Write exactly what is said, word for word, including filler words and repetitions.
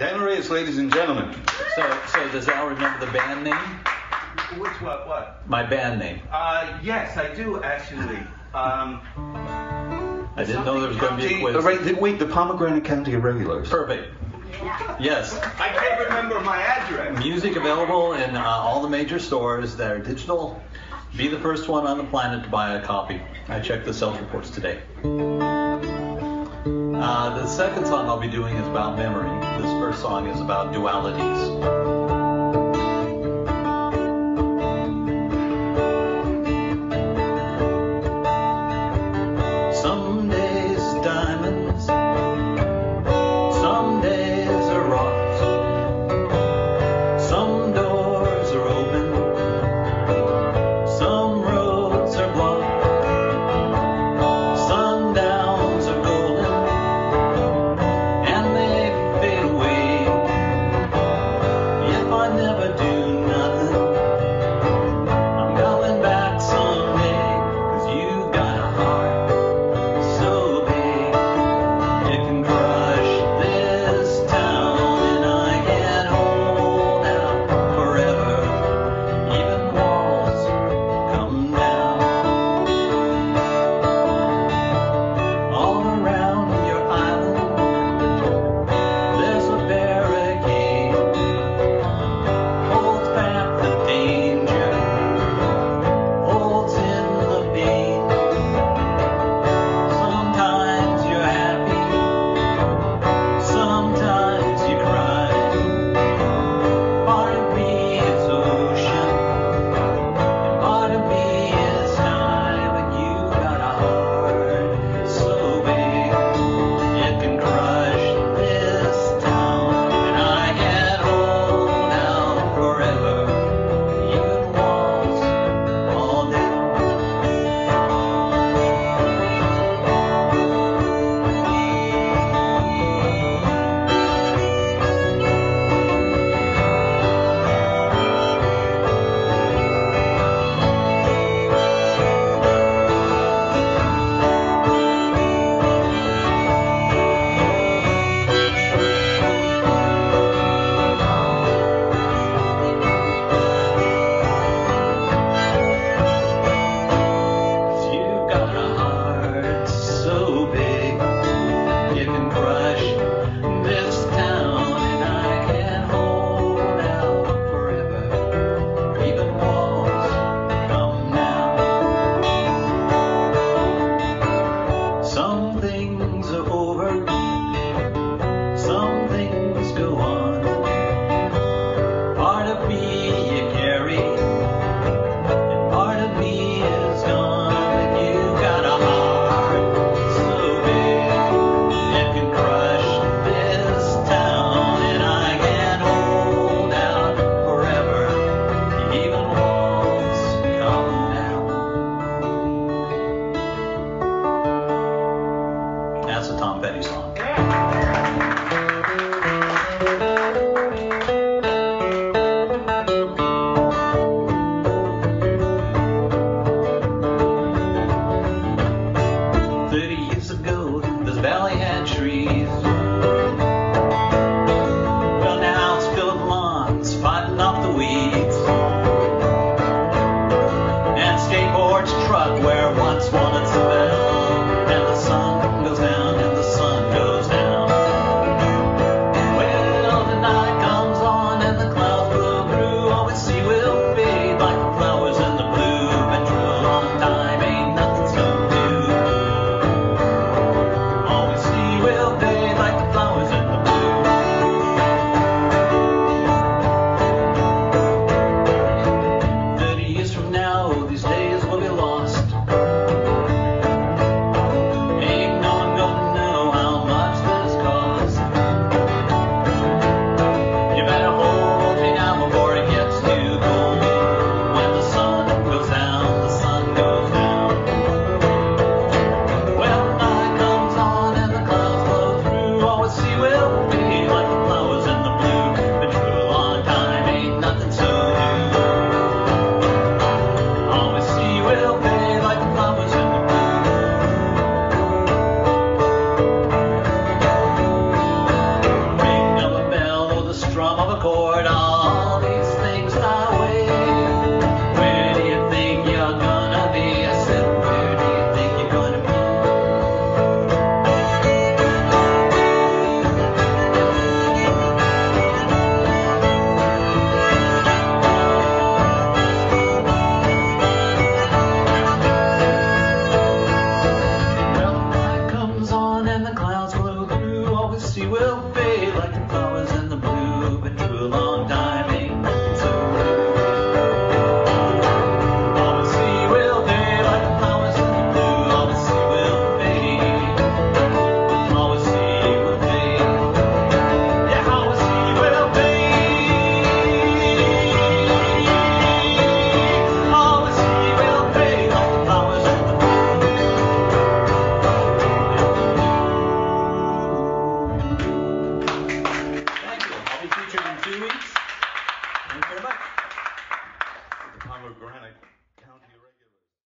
Dan Arias, ladies and gentlemen. So, so does Al remember the band name? Which what? What? My band name. Uh, yes, I do actually. Um, I didn't know there was going to be a quiz. Uh, right, the, wait, the Pomegranate County Irregulars. Perfect. Yes. I can't remember my address. Music available in uh, all the major stores that are digital. Be the first one on the planet to buy a copy. I checked the sales reports today. Uh, the second song I'll be doing is about memory. This first song is about dualities. Some days diamonds, some days are rocks, some doors are open, some roads are blocked, sundowns are golden, and they fade away. If I never do nothing, I'm coming back someday, 'cause you got a heart so big, it can crush this town, and I can't hold out forever, even walls come down. All around your island, there's a barricade, holds back the danger, holds in the pain. Sometimes you're happy, sometimes you cry. Part of me is ocean, and part of me is sky. But you got a heart so big, it can crush this town, and I can't hold out forever, even walls fall down. You got a heart so big, it can crush this town, and I can't hold out forever, even walls come down. Some things are over, some things go on. Part of me you carry, and part of me is gone. But you got a heart so big, it can crush this town, and I can't hold out forever, even walls come down. That's a Tom Petty song. in two weeks. Thanks very much. The pomegranate.